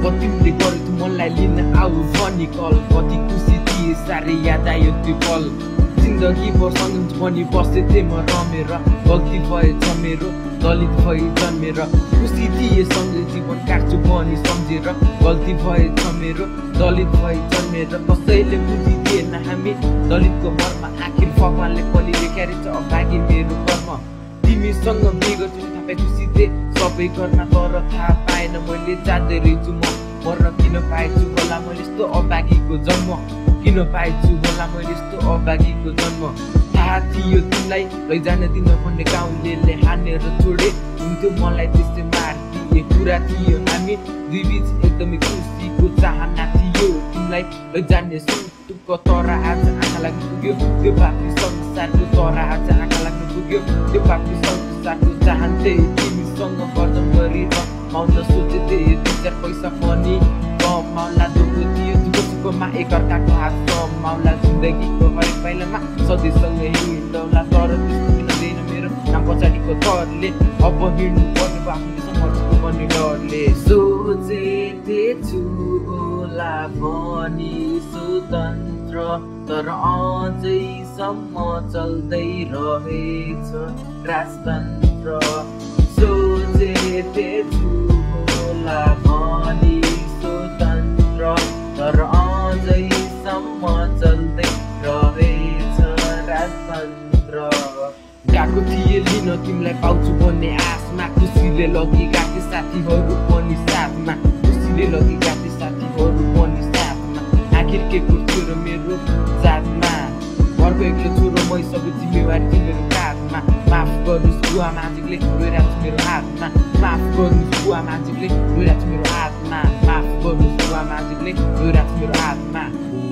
जब तिमीले गरेको मनलाई लिन आऊ भनी कल कति खुसी थिए साह्रै याद आयो त्यो पल जिन्दगी वर्षसँग पनि बसेथे म रमेर गल्ती भएछ मेरो दलित भई जन्मेर खुसी थिए सँगै जीवन काट्छु पनि सम्झेर गल्ती भएछ मेरो दलित भई जन्मेर कसैले बुझिदिएन हामी दलितको मर्म आखिर भगवानले पनि लेखेछ अभागी मेरो कर्म तिमीसँग बिगत थापे खुसी थिए सबै गर्न तर थाहा पाएन मैले जाँदै रहेछु म मर्न किन पाएछु होला मैले यस्तो अभागीको जन्म किन पाएछु होला मैले यस्तो अभागीको जन्म थाहा थियो तिमीलाई लैजान दिन भन्ने गाउँले हानेर छोडे हुन्थ्यो मलाई त्यस्तै मार्दिए कुरा थियो हामी दुई बिच एकदमै खुसीको चाहना थियो तिमीलाई लैजाने सुटुक्क तर आज आँखा लाग्नु पुग्यो त्यो बाक्री संसारको तर आज आँखा लाग्नु पुग्यो त्यो बाक्री संसारको चाहन्थे तिमीसँग गर्जन गरेर माउन सोचेथे दुई चार पैसा पनि कमाउला दुःख थियो दुःखमा एकअर्काको हात कमाउला जिन्दगीको हरेक पाइलामा सधैँसँगै हिँडौला तर त्यस्तो हिँड्दैन मेरो नाम पछाडिको थरले अब हिँड्नु पर्ने आफ्नो समझको पनि डरले सोचेथे छु होला भनी स्वतन्त्र तर अझैसम्म चल्दै रहेछ राजतन्त्र सोचेथे छु होला भनी स्वतन्त्र तर अझैसम्म चल्दै रहेछ राजतन्त्र गएको थिए लिन तिमीलाई पाउँछु भन्ने आशमा खुसीले लगी गएको साथीहरू पनि साथमा खुसीले लगी गएको साथीहरू पनि साथमा आखिर के कुर्थ्यो र मेरो जातमा घरको एक्लो छोरो मै सबै जिम्मेवारी तिम्रो काँधमा माफ गर्नुहोस् बुवा माझीले रोइरहेको छु मेरो हातमा माफ गर्नुहोस् बुवा माझीले रोइरहेको छु मेरो हातमा माफ गर्नुहोस् बुवा माझीले रोइरहेको छु मेरो हातमा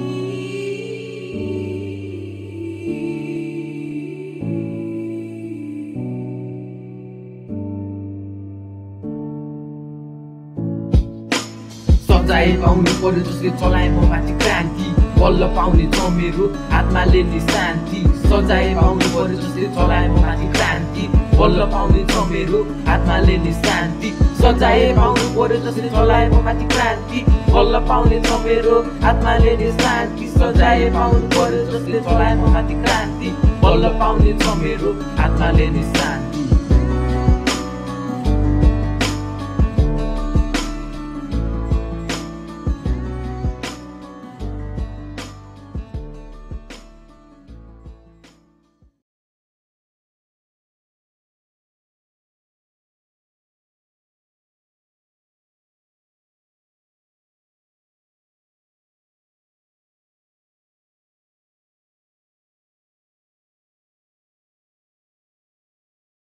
सजाय पाउनु पर्यो जसले चलाए म माथि क्रान्ति बल्ल पाउने छ मेरो आत्माले नि शान्ति सजाय पाउनु पर्यो जसले चलाए म माथि क्रान्ति बल्ल पाउने छ मेरो आत्माले नि शान्ति सजाय पाउनु पर्यो जसले चलाए म माथि क्रान्ति बल्ल पाउने छ मेरो आत्माले नि शान्ति सजाय पाउनु पर्यो जसले चलाए म माथि क्रान्ति बल्ल पाउने छ मेरो आत्माले नि शान्ति